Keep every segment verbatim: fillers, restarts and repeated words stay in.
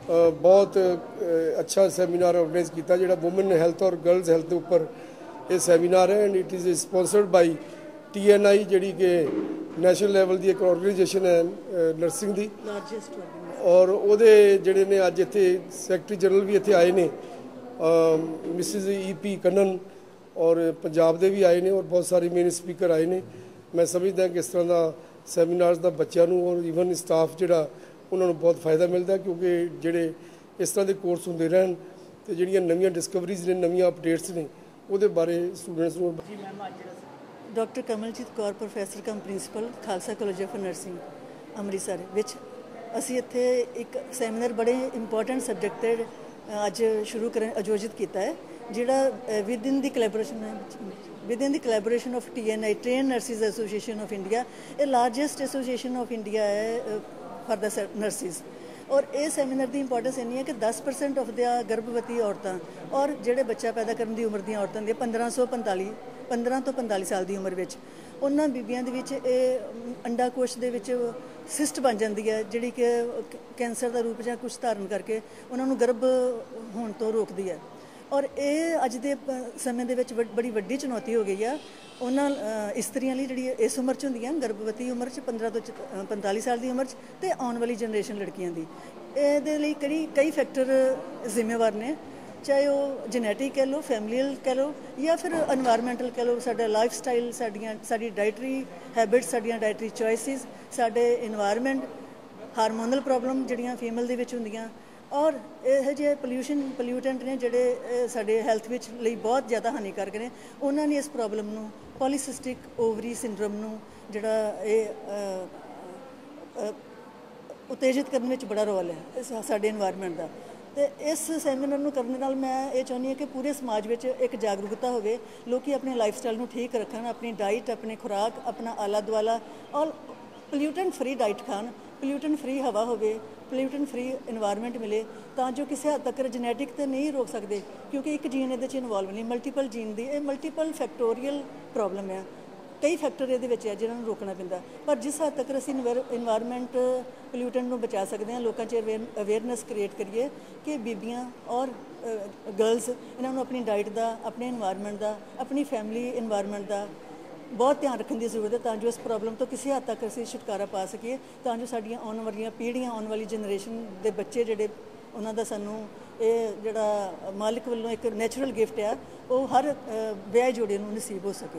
बहुत अच्छा seminar organize किया जो वुमेन हैल्थ और गर्ल्स हैल्थ के उपर ये सैमीनार है and it is sponsored by T N A I कि नैशनल लैवल की एक ऑर्गेनाइजेशन है नर्सिंग की और वो जोड़े ने अज इतने सैकटरी जनरल भी इतने आए ने मिसिज ई पी कन्नन और पंजाब के भी आए ने और बहुत सारे मेन स्पीकर आए ने। मैं समझदा कि इस तरह का सैमीनार्स का बच्चों और ईवन स्टाफ जोड़ा उन्होंने बहुत फायदा मिलता क्योंकि जोड़े इस तरह के कोर्स होंगे रहन तो जोड़ियाँ नवीं डिस्कवरीज ने नवीं अपडेट्स ने वो बारे स्टूडेंट्स को। Doctor Kamaljit Kaur professor cum principal Khalsa college of nursing Amritsar विच असी इत्थे एक सैमीनार बड़े इंपॉर्टेंट सब्जैक्ट ते अज शुरू कर आयोजित किया है जिहड़ा with in the collaboration with in the collaboration of T N I train नर्सिज association of India ये लार्जेस्ट एसोसीएशन ऑफ इंडिया है फॉर द नर्सिज। और ये सैमीनार की इंपॉर्टेंस इन्नी है कि दस परसेंट ऑफ द गर्भवती औरतां और जोड़े बच्चा पैदा करने की उम्र दी औरतां दी पंद्रह सौ पंताली पंद्रह तो पैंताली साल की उम्र में उन्होंने बीबियां दे विच अंडाकोश दे विच सिस्ट बन जाती है जिहड़ी कि कैंसर का रूप या कुछ धारण करके उन्होंने गर्भ होने तो रोकती है। और ये अज के समय दे विच बड़ी वड्डी चुनौती हो गई है उन्होंने इस्त्रियां लई जिहड़ी इस उम्र च हुंदियां गर्भवती उम्र च पंद्रह तो पैंताली साल की उम्र च ते आने वाली जनरेशन लड़कियां दी इहदे लई कई कई फैक्टर जिम्मेवार ने चाहे वो जेनेटिक कह लो फैमिलीयल कह लो या फिर एनवायरमेंटल कह लो साडा लाइफ स्टाइल साडियां साडी डाइटरी हैबिट्स साडियां डाइटरी चॉइसिस साडे एनवायरमेंट हारमोनल प्रॉब्लम जिहड़ियां फीमेल दे विच हुंदियां और यह जे पोल्यूशन पोल्यूटेंट ने जिहड़े साडे हैल्थ विच लई बहुत ज़्यादा हानिकारक ने उन्हां ने इस प्रॉब्लम नूं पॉलीसिस्टिक ओवरी सिंड्रोम नूं जिहड़ा ये उत्तेजित करने में बड़ा रोल है साडे एनवायरमेंट का। तो इस सैमीनार में करने नाल मैं ये चाहती हूँ कि पूरे समाज में एक जागरूकता हो लोग अपने लाइफ स्टाइल में ठीक रखन अपनी डाइट अपनी खुराक अपना आला दुआला और पोल्यूटेंट फ्री डाइट खान पोल्यूटेंट फ्री हवा हो पोल्यूटेंट फ्री इन्वायरमेंट मिले तो जो किसी हद तक जेनेटिक तो नहीं रोक सकते क्योंकि एक जीन ये इन्वॉल्व नहीं मल्टीपल जीन की ये मल्टीपल फैक्टोरियल प्रॉब्लम है कई फैक्टर ये है जिन्होंने रोकना पैंदा पर जिस हद तक असी इन्वायरमेंट पोल्यूटेंट को बचा सकते हैं लोगों च अवेयरनैस क्रिएट करिए कि बीबियां और गर्ल्स इन्होंने अपनी डाइट का अपने इन्वायरमेंट का अपनी फैमिली इन्वायरमेंट का बहुत ध्यान रखने की जरूरत है तां जो इस प्रॉब्लम तो किसी हद तक असी छुटकारा पा सकीए तां जो साडियां आने वाली पीढ़ियां आने वाली जनरेशन के बच्चे जिहड़े उन्हां दा सानूं ये जिहड़ा मालिक वालों एक नैचुरल गिफ्ट है वो हर विआह जोड़े नूं नसीब हो सके।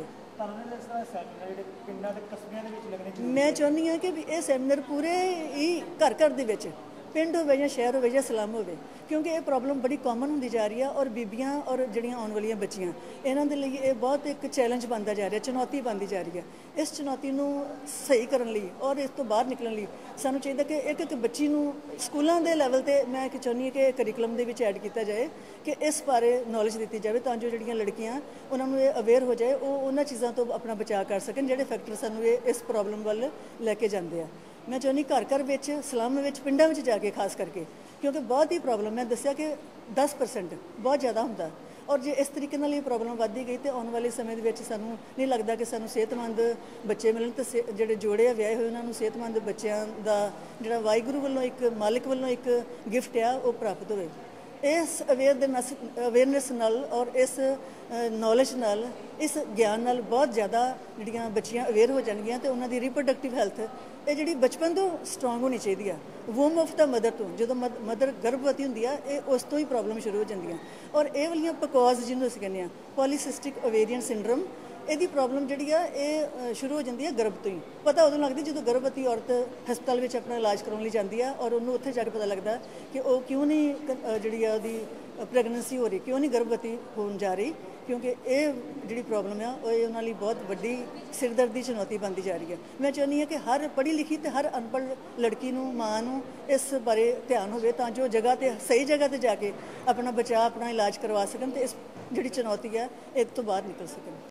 मैं चाहती हाँ कि ये सैमीनार पूरे ही घर घर दे विच पिंड हो या शहर हो या स्लम हो क्योंकि ये प्रॉब्लम बड़ी कॉमन होती जा रही है और बीबियां और जिहड़ियां आने वाली बच्चियां इन्हां दे लई ये बहुत एक चैलेंज बनता जा रहा है चुनौती बनती जा रही है। इस चुनौती नूं सही करन लई और इस तो बाहर निकलण लई सानूं चाहिए कि एक एक बच्ची नूं स्कूलों के लैवल ते मैं चाहुंदी हां कि करिकुलम दे विच ऐड किया जाए कि इस बारे नॉलेज दी जाए तां जो जिहड़ियां लड़कियां उन्हां नूं अवेयर हो जाए वो उन्हां चीज़ों तो अपना बचाव कर सकन जिहड़े फैक्टर सानूं इस प्रॉब्लम वल लैके जांदे आ। मैं चाहनी घर घर विच स्लम विच पिंडां विच जाके खास करके क्योंकि बहुत ही प्रॉब्लम मैं दस्सिया कि दस परसेंट बहुत ज़्यादा होंदा और जे इस तरीके नाल ये प्रॉब्लम वधदी गई तो आने वाले समय दे विच सानूं नहीं लगता कि सानूं सेहतमंद बच्चे मिलन तो जिहड़े जोड़े विआहे होए उन्हां नूं सेहतमंद बच्चों का जिहड़ा वाहिगुरू वालों एक मालिक वालों एक गिफ्ट है वो प्राप्त होए। इस अवेयरनेस अवेयरनेस नाल और इस नॉलेज नाल इस ज्ञान नाल बहुत ज़्यादा जिहड़ियां बच्चियां अवेयर हो जाणगियां तो उन्हां दी रिप्रोडक्टिव हैल्थ ये जिहड़ी बचपन तो स्ट्रोंग होनी चाहिए है वूम ऑफ द मदर तो जो मदर गर्भवती होंदी है ये उस तो ही प्रॉब्लम शुरू हो जांदियां और ये वालियां पकॉज जिन्होंने असीं कहने पॉलीसिस्टिक ओवेरियन सिंड्रोम यदी प्रॉब्लम जी है शुरू हो जाती है गर्भ तो ही पता उदों लगती जो गर्भवती औरत हस्पताल में अपना इलाज करवाने जाती है और उन्होंने उत्थे जाके पता लगता कि वो क्यों नहीं जी प्रैगनेंसी हो रही क्यों नहीं गर्भवती होने जा रही क्योंकि ये जी प्रॉब्लम है वो उन्होंने बहुत वड्डी सिरदर्द की चुनौती बनती जा रही है। मैं चाहती हाँ कि हर पढ़ी लिखी तो हर अनपढ़ लड़की नूं माँ नूं इस बारे ध्यान हो तां जो जगह ते सही जगह ते जाके अपना बचाव अपना इलाज करवा सकन तो इस जी चुनौती है इस तो बाहर निकल सकन।